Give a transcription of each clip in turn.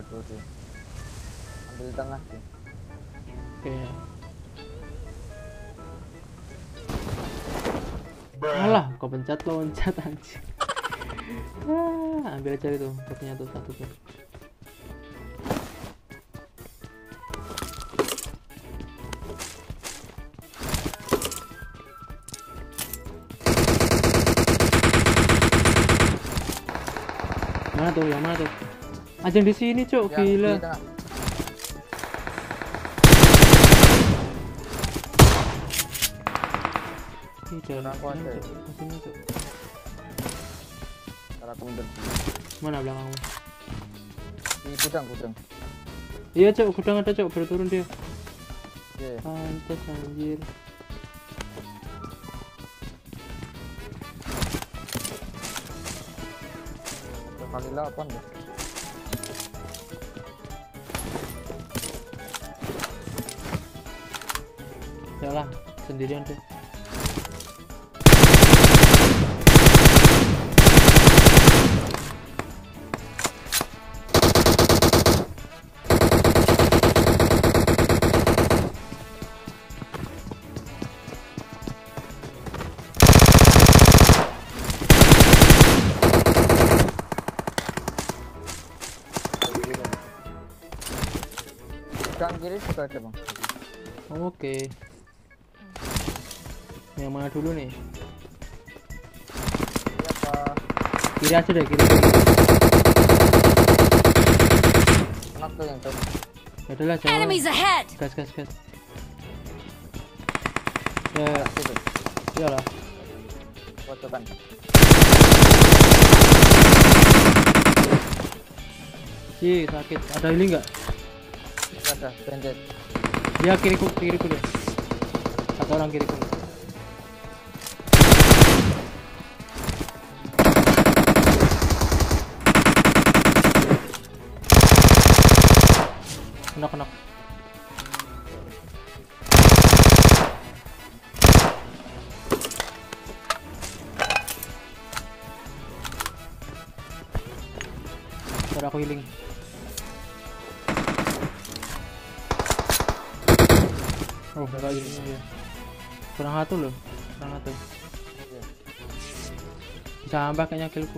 Waduh, ambil tengah sih. Oke. Alah, kau pencet loncat anjing. Ambil aja itu, truknya tuh satu tuh. Mana tuh? Yang mana tuh? Anjing di sini, Cuk. Gila. Jangan aku ada. Sini, Cuk. Cara aku mundur. Mana belakangmu? Di gudang. Iya, Cuk, gudang ada, Cuk. Baru turun dia. Oke. Pantes anjir. Kali 8 ya. Yalah, sendirian tuh. Gudang kiri juga ada, Bang. Oke. Yang mana dulu nih? Iya, Pak. Kiri aja deh, kiri. Enak tuh yang tuh. Ya udahlah, jangan. Enemies ahead. Gas. Ya, Situ. iyalah. Pojokan. Sakit. Ada healing nggak? Ada bandit. Ya kiriku deh. Satu orang kiriku. Knock. Ntar aku healing. Oh, enggak ini. Kurang satu loh. Bisa ambak kayaknya killku.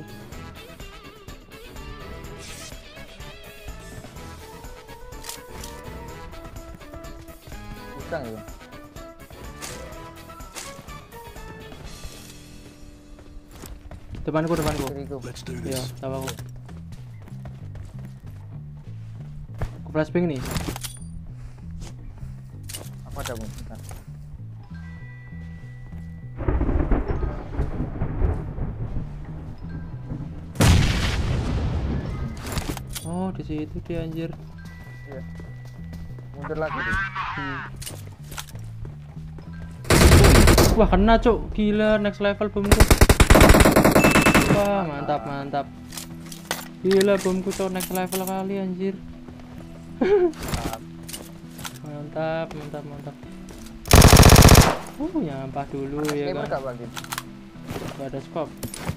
Gudang ya. Depanku. Kiriku. Iya, tahu aku. Aku flashbang nih. Aku ada, Bang. Bentar. Oh, di situ dia anjir. Iya. Mundur lagi. Deh. Wah, kena, Cuk. Gila, next level bomku. Wah, mantap. Gila, bomku, Cuk, next level kali anjir. Mantap. Nyampah dulu ya Sniper kan. nggak, Bang? Gak ada scope.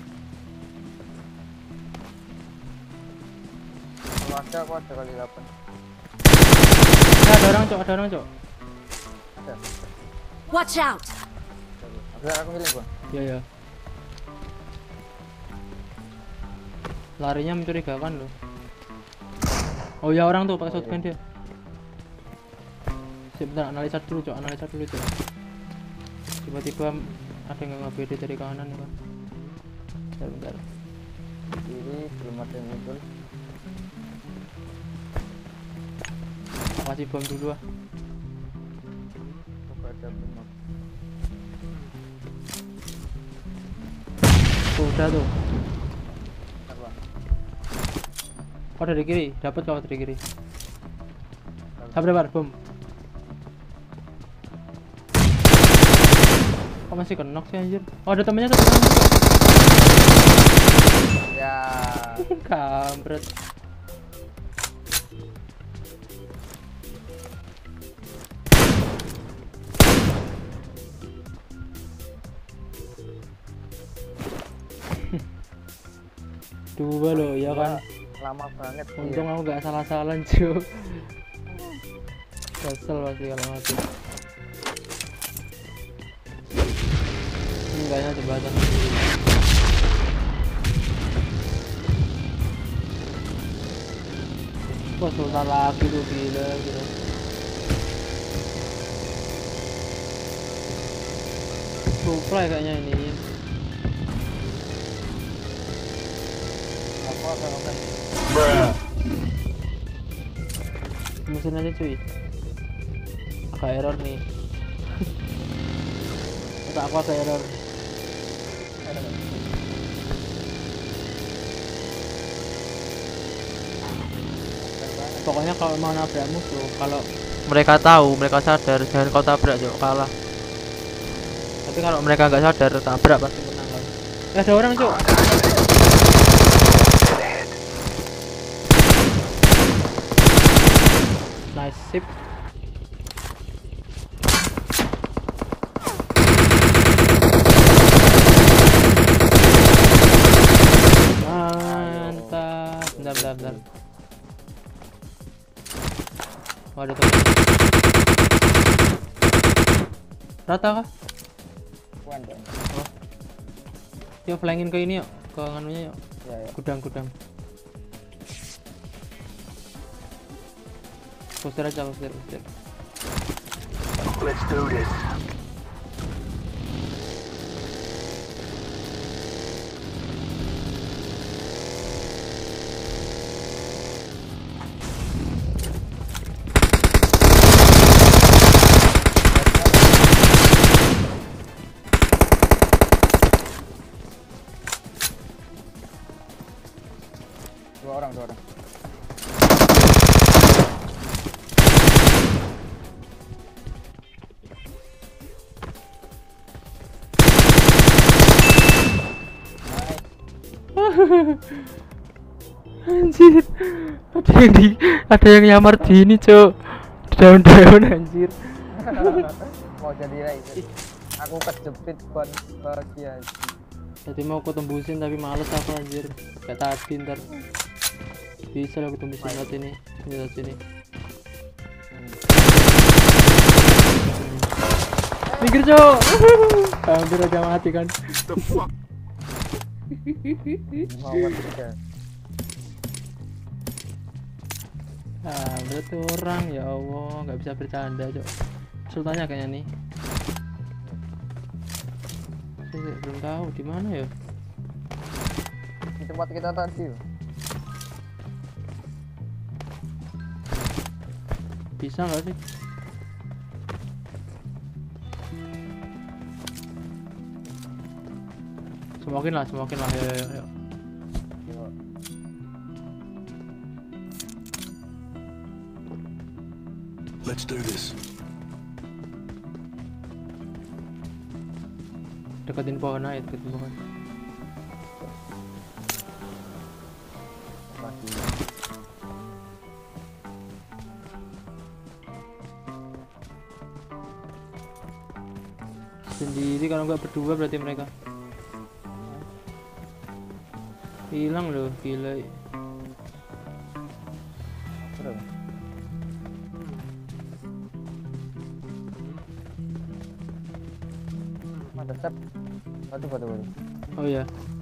Kalau ada, aku ada kali 8. Ya, ada orang, Cok. Ada. Watch out. Aku healing, Bang. Iya. Larinya mencurigakan loh. Oh ya, orang tuh pakai shotgun dia. Bentar, analisa dulu, Cok. Tiba-tiba ada yang nge-BD dari kanan ya kan. Bentar. Kiri belum ada yang muncul. Kasih bom dulu ah. Coba ada bom. Udah tuh. Bentar, Bang. Oh, dari kiri, dapat kau dari kiri. Sabar, bom. Kok masih kenok sih anjir? Oh, ada temennya tuh. Ya. Kampret. Dua loh, ya kan? lama banget. Untung Iya. aku gak salah-salah cuy. Kesel pasti kalau mati. Enggaknya jembatan. Wah, sultan lagi tuh, gila gila. Supply kayaknya ini. Aku akan Mesin aja cuy. Agak error nih. Otak aku agak error. Pokoknya kalau mau nabrak musuh, kalau mereka tahu, mereka sadar, jangan kau tabrak cok, kalah. Tapi kalau mereka nggak sadar, tabrak pasti menang kan. Ada orang cok. Nice sip. Mantap. Bentar. Waduh tuh. Rata kah? Puan dong. Oh. Yuk flankin ke ini yuk, ke nganunya yuk. Ya ya. Gudang. Poster aja, poster. Let's do this. Dua orang. Anjir, ada yang nyamar di ini cok, di daun-daun anjir. Mau jadi race. Aku kejepit ban bahagia. Tadi mau aku tembusin tapi males aku anjir, kayak tadi ntar bisa aku tembusin lewat ini, lewat sini. Minggir cok, hampir aja mati kan. The fuck? Mau tiga. Ah, berarti orang ya Allah, nggak bisa bercanda cok. Sultannya kayaknya nih. Saya belum tahu di mana ya. Di tempat kita tadi. Bisa nggak sih? Semakin lah, yo. Yuk. Let's do this. Deketin pohon aja, deketin pohon. Masih. Sendiri kalau nggak berdua berarti mereka hilang loh, gila. Terus. Mantap. Batu. Oh ya.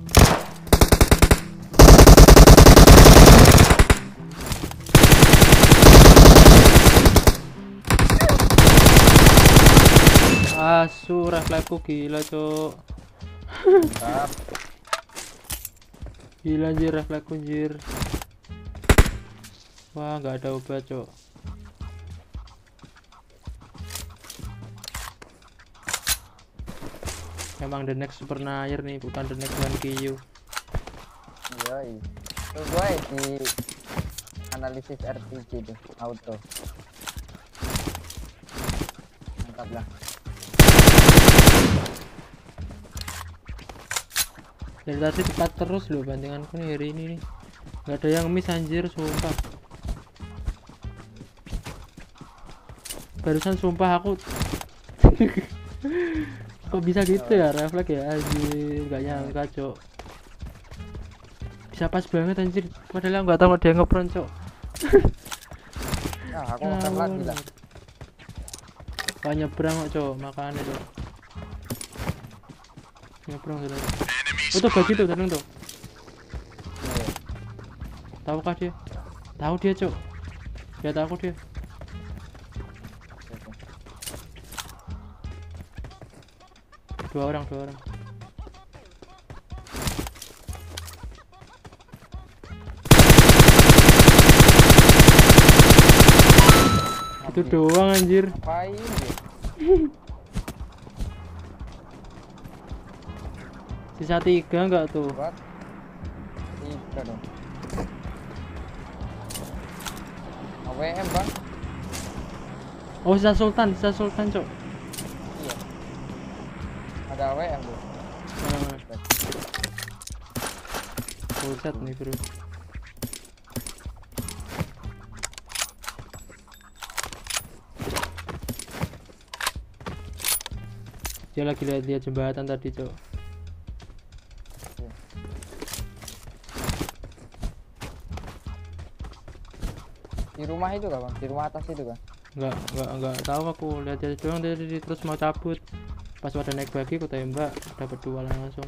Asu, refleksku gila cok. Mantap. Gila anjir, refleksku anjir. Wah, nggak ada obat cok. Emang the next super nair nih, bukan the next one Kiyu. Iya. Tuh gue di analisis RPG tuh, auto. Mantap lah. Dari tadi cepat terus loh bandinganku nih hari ini nih. Gak ada yang miss anjir, sumpah. Barusan sumpah aku kok bisa gitu ya, refleks ya anjir, gak nyangka cok. Bisa pas banget anjir, Padahal nggak tahu dia ngepron cok. Nah, aku makan lagi lah. Kau nyebrang kok cok, makannya cok. Nyebrang sudah. Oh tuh bagi tuh, tenang tuh. Iya. Tahukah dia? Tahu dia cok. Dia tahu dia. Dua orang. Itu doang anjir. Ngapain dia? Sisa 3 enggak tuh? Buat 3 dong. AWM bang. Oh sisa Sultan cok. Iya. Ada AWM tuh. Full set nih bro. Dia lagi lihat jembatan tadi cok. Di rumah itu kan bang? Di rumah atas itu kan? Enggak tahu aku lihat dia doang tadi terus mau cabut. Pas ada naik bagi aku tembak dapat 2 langsung.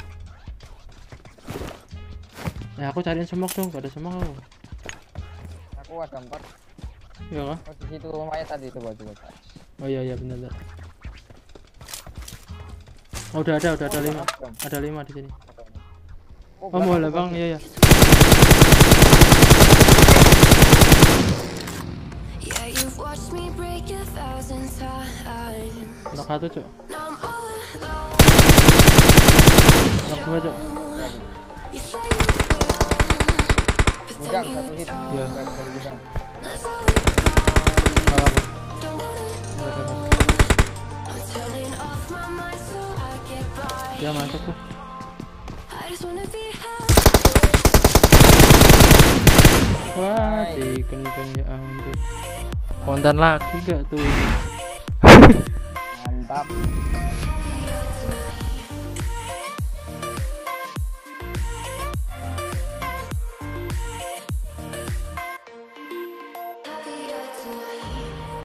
Nah aku cariin semok dong, gak ada semok aku. Aku ada 4. Iya kah? Oh di situ rumahnya tadi coba. Oh iya benar. Oh udah ada 5. Ada 5 di sini. Oh mau lah bang, iya. Yeah, you've watched me break 1,000 times. Knock 1 cok. Now I'm all alone. Knock 2 cok. You say you will, but Gudang then you satu hit. don't. Iya. Gudang. That's all we've got. Salah aku. Don't wanna Udah. I'm turning off my mind so I get by. Dia masuk tuh. I just wanna be happy. Wah, dikenceng ya ampun. Konten lagi gak tuh? Mantap.